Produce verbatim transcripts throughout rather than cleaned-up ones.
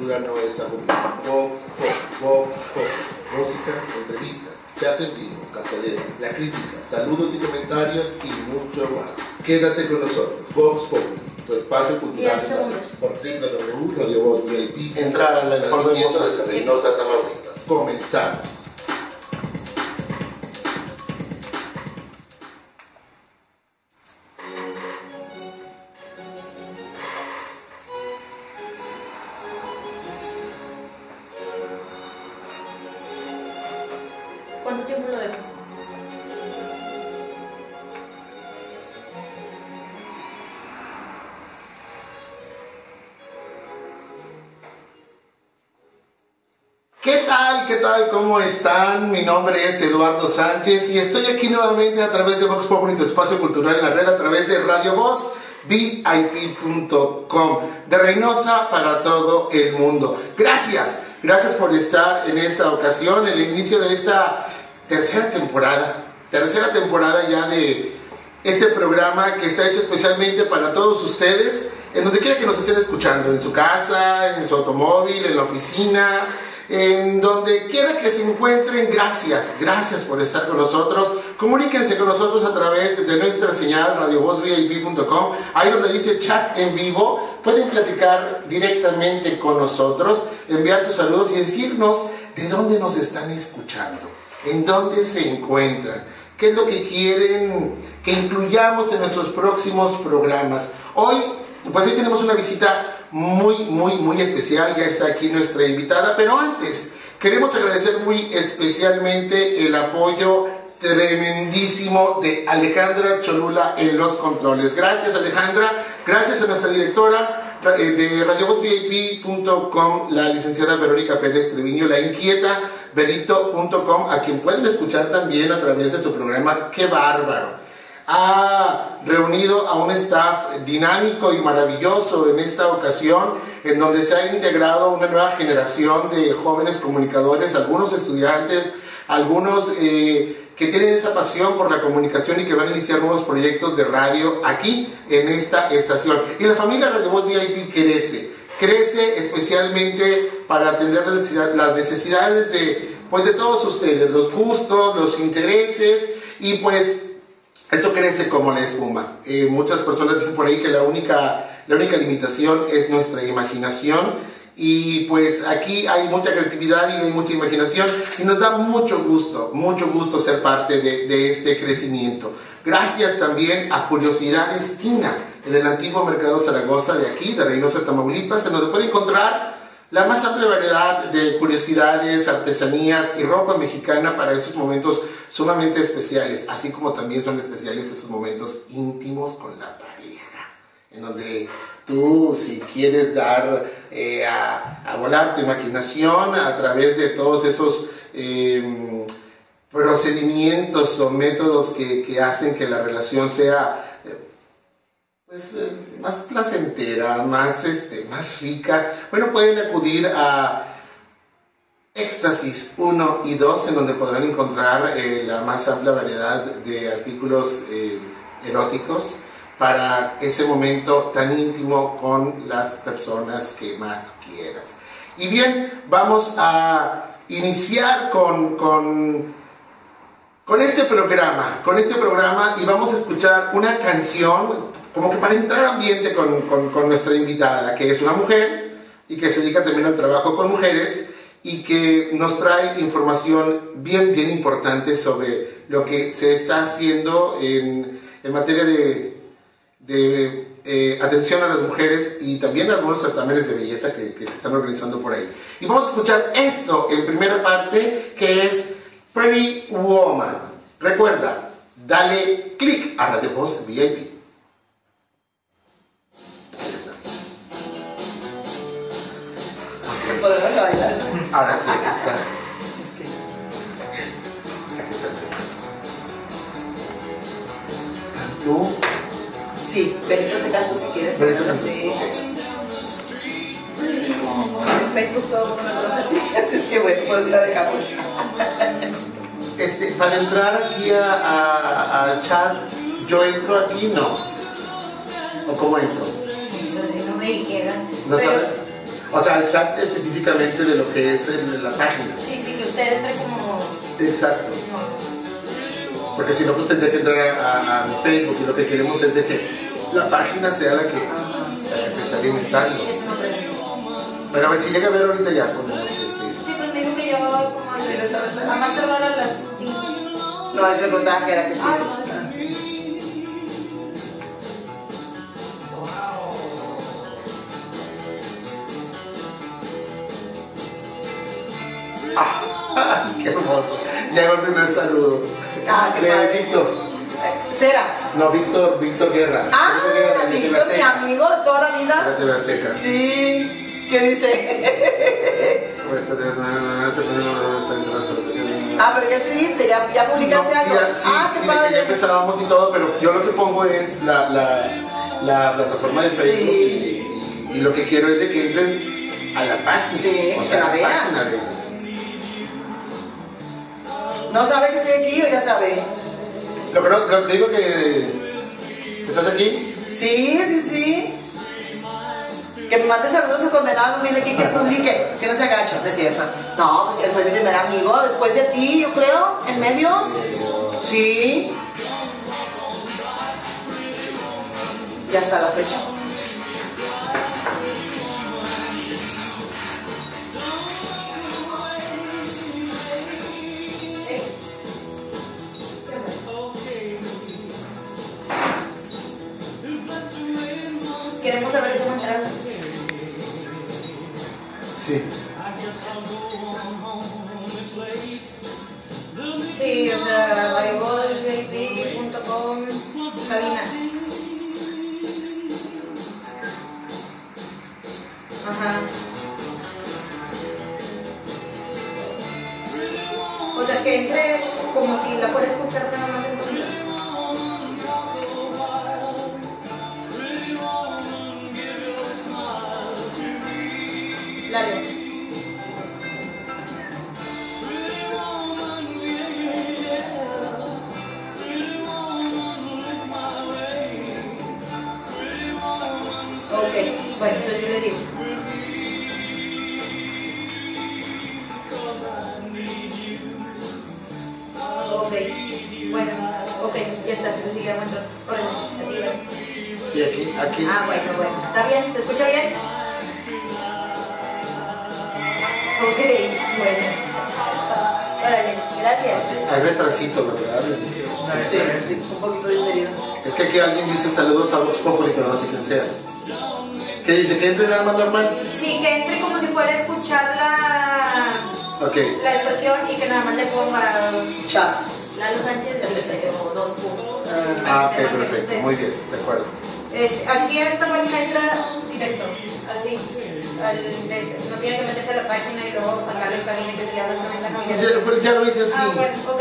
cultura no es aburrida. Vox Pop, Vox Pop, música, entrevistas, chat en vivo, cartelera, la crítica, saludos y comentarios y mucho más. Quédate con nosotros. Vox Pop, tu espacio cultural por doble u doble u doble u punto radio voz V I P. Entrar a la información de Reynosa, Tamaulipas. Comenzamos. ¿Cuánto tiempo lo dejo? ¿Qué tal? ¿Qué tal? ¿Cómo están? Mi nombre es Eduardo Sánchez y estoy aquí nuevamente a través de Vox Populi, tu espacio cultural en la red, a través de Radio Voz V I P punto com, de Reynosa para todo el mundo. Gracias, gracias por estar en esta ocasión, el inicio de esta tercera temporada, tercera temporada ya de este programa que está hecho especialmente para todos ustedes, en donde quiera que nos estén escuchando, en su casa, en su automóvil, en la oficina, en donde quiera que se encuentren. Gracias, gracias por estar con nosotros. Comuníquense con nosotros a través de nuestra señal Radio Voz V I P punto com, ahí donde dice chat en vivo, pueden platicar directamente con nosotros, enviar sus saludos y decirnos de dónde nos están escuchando, en dónde se encuentran, qué es lo que quieren que incluyamos en nuestros próximos programas. Hoy, pues hoy tenemos una visita muy, muy, muy especial. Ya está aquí nuestra invitada, pero antes queremos agradecer muy especialmente el apoyo tremendísimo de Alejandra Cholula en los controles. Gracias, Alejandra, gracias a nuestra directora de Radio Voz V I P punto com, la licenciada Verónica Pérez Treviño, la inquieta verito punto com, a quien pueden escuchar también a través de su programa ¡Qué bárbaro! Ha reunido a un staff dinámico y maravilloso en esta ocasión, en donde se ha integrado una nueva generación de jóvenes comunicadores, algunos estudiantes, algunos eh, que tienen esa pasión por la comunicación y que van a iniciar nuevos proyectos de radio aquí en esta estación. Y la familia Radio Voz V I P crece, crece especialmente para atender las necesidades de, pues, de todos ustedes, los gustos, los intereses, y pues esto crece como la espuma. Eh, muchas personas dicen por ahí que la única, la única limitación es nuestra imaginación, y pues aquí hay mucha creatividad y hay mucha imaginación, y nos da mucho gusto, mucho gusto ser parte de, de este crecimiento. Gracias también a Curiosidades Tina, en el antiguo Mercado Zaragoza de aquí, de Reynosa, Tamaulipas, en donde puede encontrar la más amplia variedad de curiosidades, artesanías y ropa mexicana para esos momentos sumamente especiales, así como también son especiales esos momentos íntimos con la pareja, en donde tú, si quieres dar eh, a, a volar tu imaginación a través de todos esos eh, procedimientos o métodos que, que hacen que la relación sea pues eh, más placentera, más, este, más rica, bueno, pueden acudir a Éxtasis uno y dos, en donde podrán encontrar eh, la más amplia variedad de artículos eh, eróticos para ese momento tan íntimo con las personas que más quieras. Y bien, vamos a iniciar con, con, con este programa, con este programa y vamos a escuchar una canción como que para entrar en ambiente con, con, con nuestra invitada, que es una mujer y que se dedica también al trabajo con mujeres y que nos trae información bien, bien importante sobre lo que se está haciendo en, en materia de, de eh, atención a las mujeres y también algunos certámenes de belleza que, que se están organizando por ahí. Y vamos a escuchar esto en primera parte, que es Pretty Woman. Recuerda, dale click a Radio Voz V I P. ¿Podemos bailar? Ahora sí, aquí está. ¿Tú? Sí, Berito se canta si quieres. Berito canta. En Facebook todo el mundo me conoce así, así es que bueno, pues la dejamos. Este, para entrar aquí a, a, al chat, ¿yo entro aquí? No. ¿O cómo entro? Sí, eso sí no me dijeron. ¿No pero, sabes? O sea, el chat específicamente de lo que es el- la página. Sí, sí, que usted entre como... Exacto. No. Porque si no, pues tendría que entrar a, a, a mi Facebook y lo que queremos es de que la página sea la que, la que se está alimentando. Eso no aprendí. Pero a ver, si llega a ver ahorita ya ponemos este. Sí, pues me dijo que llevaba como a las... A más tardar a las cinco. No, es que preguntaba que era que sí. Ah, ¡Ah! ¡Qué hermoso! Llegó el primer saludo. Ah, qué de padre. Víctor. Cera. No, Víctor, Víctor Guerra. Ah, Víctor Guerra, de Víctor, mi Azteca. amigo de toda la De vida. T V Azteca. Sí. ¿Qué dice? Ah, pero ya escribiste, ya, ya publicaste No, sí, algo. ya- sí, Ah, qué sí, de que padre. ya empezábamos y todo, pero yo lo que pongo es la, la, la plataforma de Facebook Sí. y, y lo que quiero es de que entren a la página. Sí, o que sea, la la vean. página de ellos. ¿No sabe que estoy aquí o ya sabe? Lo que no, lo que digo que estás aquí. Sí, sí, sí. Que me mande saludos a condenado, dile aquí que publique, que no se agacho, ¿no es cierto? No, pues que soy mi primer amigo, después de ti, yo creo, en medios. Sí. Ya está la fecha. queremos saber cómo entrar. Sí. Sí, o sea, vaigol v i p punto com, cabina. Ajá. O sea, que entre como si la fuera a escuchar nada más en tu vida. Dale. Ok, bueno, entonces yo le digo. Ok, bueno, ok, ya está, pues sigue aguantando. Órale, así va. Sí, aquí, aquí. Ah, bueno, bueno. ¿Está bien? ¿Se escucha bien? Ok, bueno. Órale, gracias. Hay retrasito, ¿verdad? Sí, sí, un poquito diferido. Es que aquí alguien dice saludos a Vox Populi, pero no sé quién sea. ¿Qué dice? ¿Que entre nada más normal? Sí, que entre como si fuera a escuchar la, Ok. la estación y que nada más le ponga Chat. Lalo Sánchez de Tercero, dos puntos. Ah, ok, perfecto. Muy bien, de acuerdo. Este, aquí a esta página entra directo, así. Al, este, no tiene que meterse a la página y luego sacar el cabine que se le abre también la novia. Ya, pues, ya lo hice así. Ah, bueno, ok.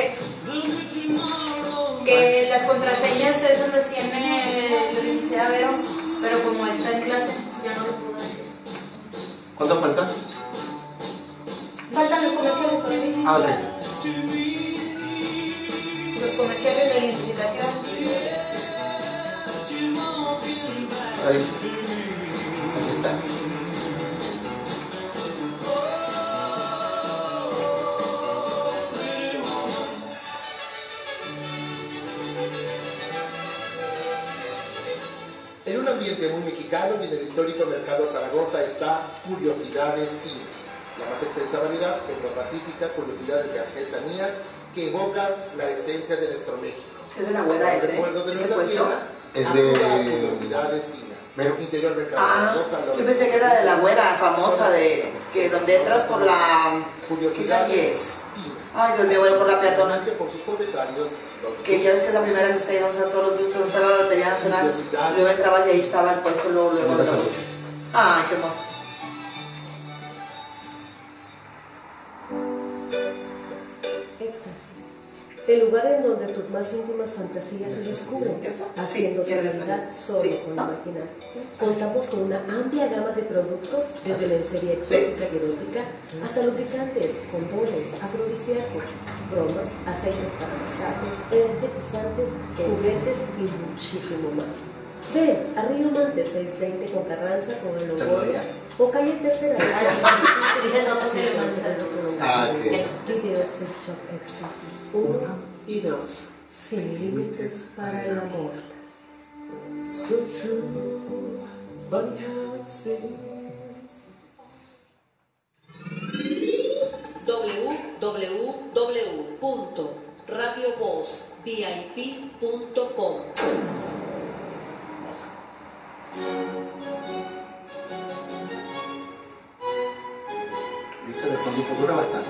Que las contraseñas esas las tiene la licenciada Vero, pero como está en clase, ya no lo puedo hacer. ¿Cuánto falta? Faltan los comerciales todavía. Ah, ok. Los comerciales de identificación. Ahí. Aquí está. En un ambiente muy mexicano y en el histórico mercado Zaragoza está Curiosidades Tina, la más extensa variedad de ropa típica, curiosidades de artesanías que evocan la esencia de nuestro México. Es de la abuela ese. Recuerdo de ¿Ese nuestra puesto? tierra, es de Curiosidades Tina, pero interior mercado Ah, Zaragoza. lo- yo pensé que era de la abuela famosa de que donde entras por la ¿qué Curiosidades calle es? Tina, Ay, Dios mío, bueno, por la peatonal. solamente por sus propietarios. Que ya ves que es la primera que está ahí, o sea, todos los días se nos sale la Lotería Nacional. Luego entrabas y ahí estaba el puesto, luego, luego. Buenas luego. tardes. Ay, qué hermoso. Éxtasis. El lugar en donde tus más íntimas fantasías se descubren, ¿Ya está? haciéndose Sí, ya realidad está. solo Sí. con ¿No? imaginar. Contamos con una amplia gama de productos, desde lencería exótica y erótica hasta lubricantes, condones, afrodisíacos, bromas, aceites para masajes, energetizantes, juguetes y muchísimo más. Ven a Río Mante seiscientos veinte con Carranza con el Logoria o calle Tercera. Dice no que le mandes al doctor. Ah, ok. Videos sex shop éxtasis uno y dos. Sin límites para el amor. So true, funny how it seems. w w w punto radio voz vip punto com. Listo, de fondito, dura bastante.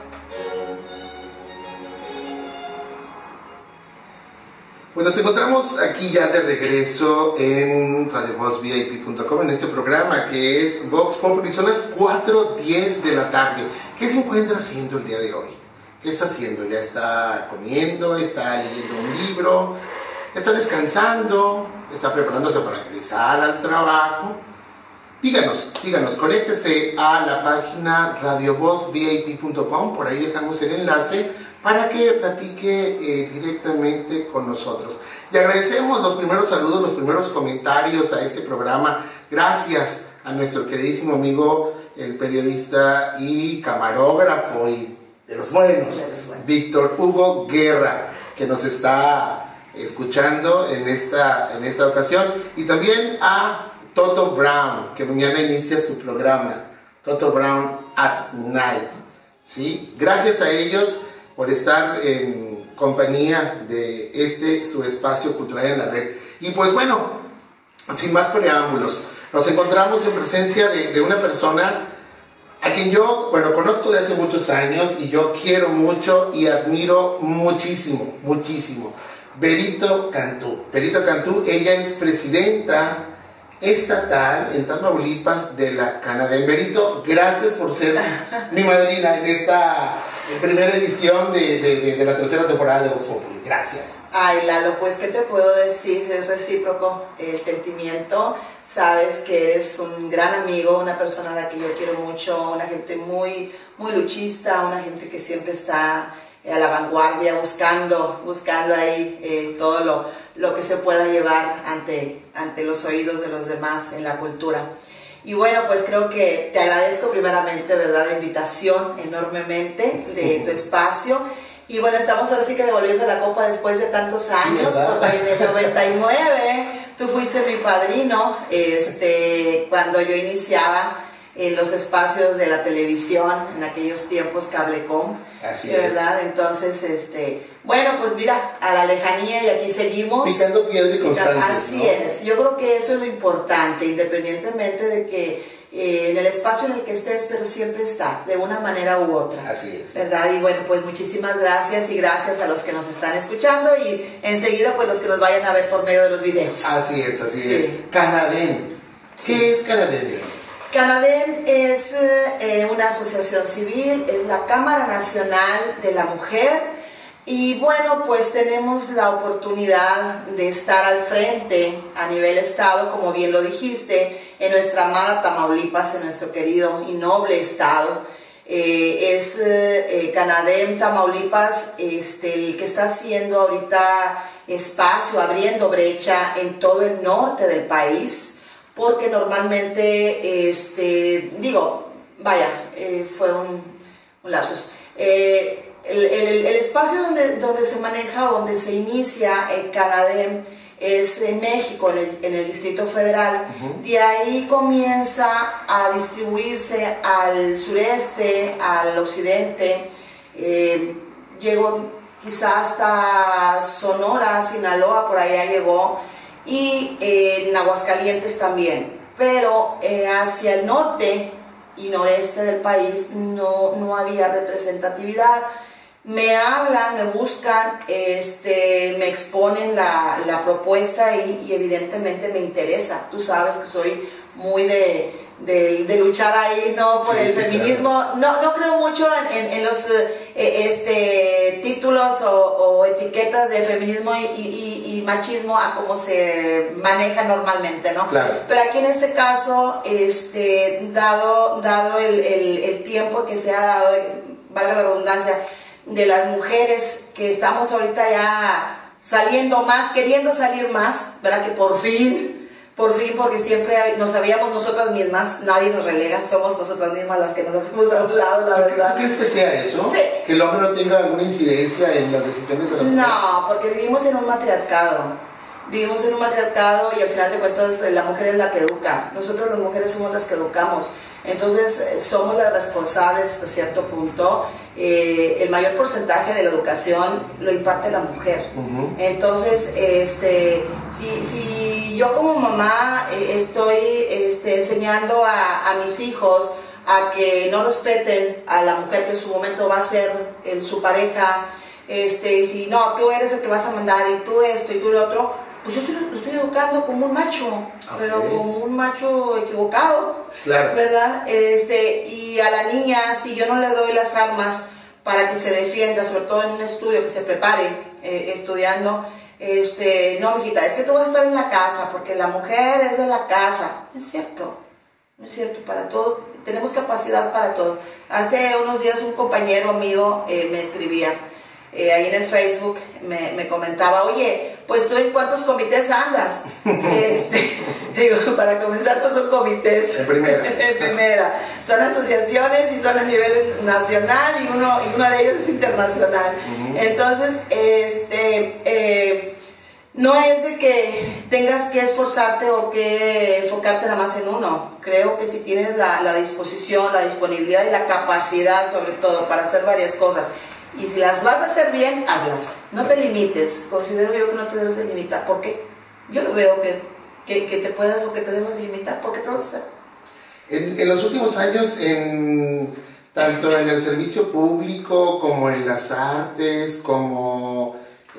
Pues nos encontramos aquí ya de regreso en radio voz V I P punto com en este programa que es Vox Populi. Son las cuatro diez de la tarde. ¿Qué se encuentra haciendo el día de hoy? ¿Qué está haciendo? ¿Ya está comiendo? ¿Está leyendo un libro? ¿Está descansando? ¿Está preparándose para regresar al trabajo? Díganos, díganos, conéctese a la página radio voz V I P punto com, por ahí dejamos el enlace para que platique eh, directamente con nosotros. Y agradecemos los primeros saludos, los primeros comentarios a este programa. Gracias a nuestro queridísimo amigo, el periodista y camarógrafo y de los buenos, Víctor Hugo Guerra, que nos está escuchando en esta, en esta ocasión. Y también a Toto Brown, que mañana inicia su programa, Toto Brown at Night. ¿Sí? Gracias a ellos por estar en compañía de este, su espacio cultural en la red. Y pues bueno, sin más preámbulos, nos encontramos en presencia de, de una persona a quien yo, bueno, conozco de hace muchos años y yo quiero mucho y admiro muchísimo, muchísimo. Berito Cantú. Berito Cantú, ella es presidenta estatal en Tamaulipas de la Canadén. Berito, gracias por ser mi madrina en esta primera edición de, de, de la tercera temporada de Vox Populi. Gracias. Ay, Lalo, pues ¿qué te puedo decir? Es recíproco el sentimiento. Sabes que eres un gran amigo, una persona a la que yo quiero mucho, una gente muy, muy luchista, una gente que siempre está a la vanguardia, buscando, buscando ahí eh, todo lo, lo que se pueda llevar ante, ante los oídos de los demás en la cultura. Y bueno, pues creo que te agradezco primeramente, ¿verdad?, la invitación enormemente de tu espacio. Y bueno, estamos ahora sí que devolviendo la copa después de tantos años, sí, porque en el noventa y nueve tú fuiste mi padrino, este, cuando yo iniciaba en los espacios de la televisión, en aquellos tiempos Cablecom. Así ¿verdad? es. Entonces, este, bueno, pues mira, a la lejanía y aquí seguimos. Picando piedra y constante. Así ¿no? es, yo creo que eso es lo importante, independientemente de que eh, en el espacio en el que estés, pero siempre está, de una manera u otra. Así es. ¿Verdad? Y bueno, pues muchísimas gracias y gracias a los que nos están escuchando y enseguida pues los que nos vayan a ver por medio de los videos. Así es, así Sí. es. Canadén. ¿Qué Sí. es Canadén? Canadén es eh, una asociación civil, es la Cámara Nacional de la Mujer y bueno, pues tenemos la oportunidad de estar al frente a nivel estado, como bien lo dijiste, en nuestra amada Tamaulipas, en nuestro querido y noble estado. Eh, es eh, Canadén, Tamaulipas, este, el que está haciendo ahorita espacio, abriendo brecha en todo el norte del país, porque normalmente, este, digo, vaya, eh, fue un, un lapsus. Eh, el, el, el espacio donde, donde se maneja, donde se inicia el Canadén es en México, en el, en el Distrito Federal. Uh-huh. De ahí comienza a distribuirse al sureste, al occidente, eh, llegó quizá hasta Sonora, Sinaloa, por allá llegó, y eh, en Aguascalientes también, pero eh, hacia el norte y noreste del país no, no había representatividad. Me hablan, me buscan, este, me exponen la, la propuesta y, y evidentemente me interesa. Tú sabes que soy muy de, de, de luchar ahí, ¿no? Por sí, el sí, feminismo. Claro. No, no creo mucho en, en, en los eh, este, títulos o, o etiquetas de feminismo y, y, y machismo a cómo se maneja normalmente, ¿no? Claro. Pero aquí en este caso, este, dado, dado el, el, el tiempo que se ha dado, valga la redundancia, de las mujeres que estamos ahorita ya saliendo más, queriendo salir más, ¿verdad? Que por fin, Por fin, porque siempre nos sabíamos nosotras mismas, nadie nos relega, somos nosotras mismas las que nos hacemos a un lado, la verdad. ¿Tú crees que sea eso? Sí. ¿Que el hombre no tenga alguna incidencia en las decisiones de la mujer? No, porque vivimos en un matriarcado. Vivimos en un matriarcado y al final de cuentas la mujer es la que educa. Nosotros las mujeres somos las que educamos. Entonces somos las responsables hasta cierto punto. Eh, el mayor porcentaje de la educación lo imparte la mujer. Uh-huh. Entonces, este, si, si yo como mamá eh, estoy este, enseñando a, a mis hijos a que no respeten a la mujer que en su momento va a ser el, su pareja, este, y si no, tú eres el que vas a mandar y tú esto y tú lo otro, pues yo estoy, lo estoy educando como un macho, okay. Pero como un macho equivocado, claro. ¿Verdad? Este, y a la niña, si yo no le doy las armas para que se defienda, sobre todo en un estudio, que se prepare eh, estudiando, este, no, mijita, es que tú vas a estar en la casa, porque la mujer es de la casa. No es cierto, no es cierto, para todo, tenemos capacidad para todo. Hace unos días un compañero amigo eh, me escribía, Eh, ahí en el Facebook me, me comentaba, oye, pues tú en cuántos comités andas. este, digo, para comenzar, pues son comités. En primera. En primera. Son asociaciones y son a nivel nacional y uno, y uno de ellos es internacional. Uh-huh. Entonces, este, eh, no es de que tengas que esforzarte o que enfocarte nada más en uno. Creo que si tienes la, la disposición, la disponibilidad y la capacidad, sobre todo, para hacer varias cosas, y si las vas a hacer bien, hazlas. No te limites. Considero yo que no te debes de limitar. ¿Por qué? Yo no veo que, que, que te puedas o que te debas de limitar. Porque todo está. En, en los últimos años, en, tanto en el servicio público como en las artes, como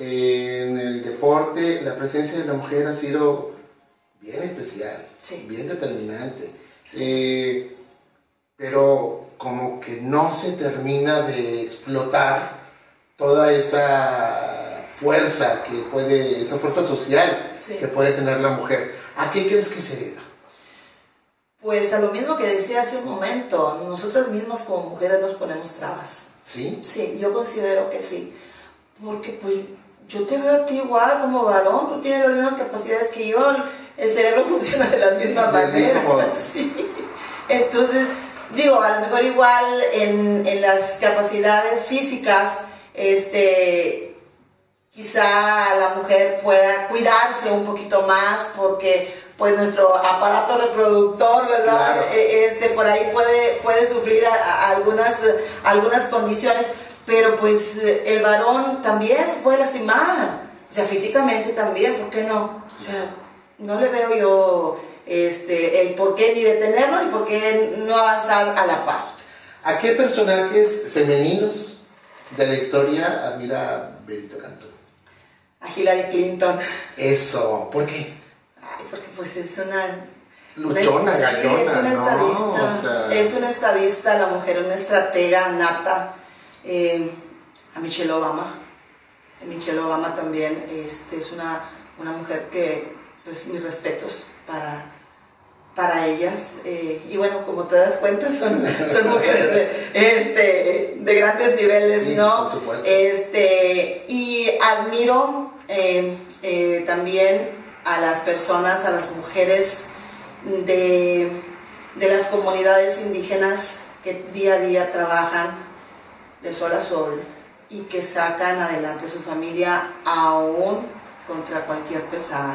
en el deporte, la presencia de la mujer ha sido bien especial, sí. Bien determinante. Sí. Eh, pero como que no se termina de explotar toda esa fuerza que puede, esa fuerza social, sí, que puede tener la mujer. ¿A qué crees que se deba? Pues a lo mismo que decía hace un momento, nosotras mismas como mujeres nos ponemos trabas. ¿Sí? Sí, yo considero que sí, porque pues yo te veo a ti igual como varón, tú tienes las mismas capacidades que yo, el cerebro funciona de la misma Del manera. mismo modo. Sí. Entonces, digo, a lo mejor igual en, en las capacidades físicas, este, quizá la mujer pueda cuidarse un poquito más porque pues nuestro aparato reproductor, ¿verdad? Claro. Este, por ahí puede, puede sufrir a, a algunas, algunas condiciones, pero pues el varón también se puede lastimar, o sea, físicamente también, ¿por qué no? O sea, no le veo yo este, el por qué ni detenerlo y por qué no avanzar a la par. ¿A qué personajes femeninos de la historia admira Benito Cantú? A Hillary Clinton. Eso, ¿por qué? Ay, porque pues es una... Luchona, una, gallona, sí, es una ¿no? estadista, O sea... es una estadista, la mujer, una estratega nata. Eh, a Michelle Obama, Michelle Obama también este, es una, una mujer que, pues mis respetos para, para ellas. Eh, y bueno, como te das cuenta, son, son mujeres de, este, de grandes niveles, sí, ¿no? Por supuesto. Este, y admiro eh, eh, también a las personas, a las mujeres de, de las comunidades indígenas que día a día trabajan de sol a sol y que sacan adelante su familia aún contra cualquier pesar.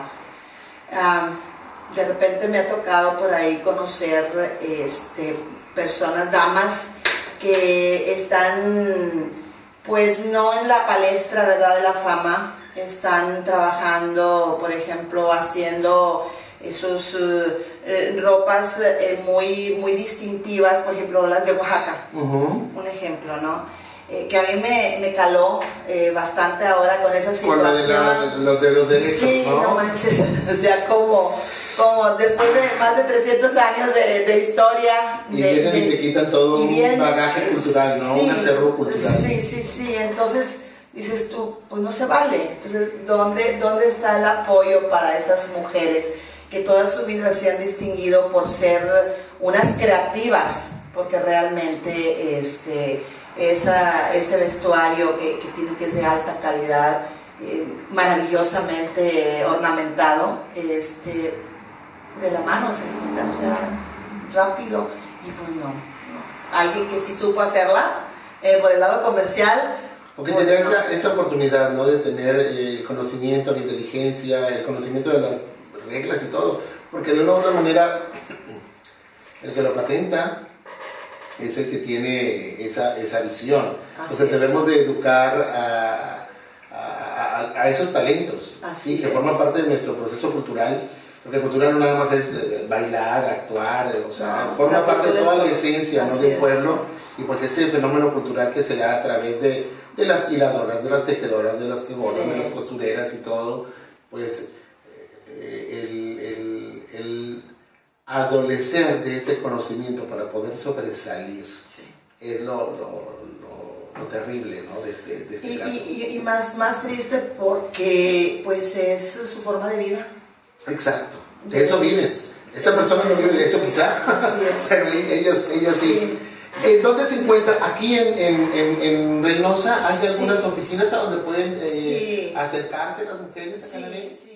Um, de repente me ha tocado por ahí conocer este, personas, damas, que están pues no en la palestra, ¿verdad?, de la fama, están trabajando, por ejemplo, haciendo sus uh, ropas uh, muy, muy distintivas, por ejemplo las de Oaxaca, uh-huh. Un ejemplo, ¿no? Eh, que a mí me, me caló eh, bastante ahora con esa situación. Con de la, los de los derechos, sí, ¿no? no manches, o sea, como, como después de más de trescientos años de, de historia... Y de, vienen de, y te quitan todo un vienen, bagaje cultural, ¿no? Sí, un acervo cultural. Sí, sí, sí, entonces dices tú, pues no se vale. Entonces, ¿dónde, dónde está el apoyo para esas mujeres que toda su vida se han distinguido por ser unas creativas? Porque realmente este, esa, ese vestuario que, que tiene que es de alta calidad, eh, maravillosamente ornamentado, este, de la mano, se les quita, o sea, rápido. Y pues no, no. Alguien que sí supo hacerla, eh, por el lado comercial. O que pues, tener no. esa, esa oportunidad, ¿no? De tener el conocimiento, la inteligencia, el conocimiento de las reglas y todo. Porque de una u otra manera, el que lo patenta es el que tiene esa, esa visión. Así Entonces es. debemos de educar a, a, a, a esos talentos, Así ¿sí? Que es. forman parte de nuestro proceso cultural. Porque cultura no nada más es eh, bailar, actuar, eh, o sea, No, forma la parte de cultura toda es la todo. esencia, ¿no? Así de un es. pueblo. Y pues este fenómeno cultural que se da a través de, de las hiladoras, de las tejedoras, de las que bordan, Sí. de las costureras y todo, pues eh, el, el, el adolecer de ese conocimiento para poder sobresalir Sí. es lo, lo, lo, lo terrible, ¿no? De este, de este Y, caso. y, y, y más, más triste porque pues es su forma de vida. Exacto, de eso vives. Esta persona no vive de eso quizá, Así es. pero ellos, ellos sí. Sí. ¿En dónde se encuentra? Aquí en, en, en, en Reynosa hay Sí. algunas oficinas a donde pueden eh, Sí. acercarse las mujeres a Sí, Canadá. sí.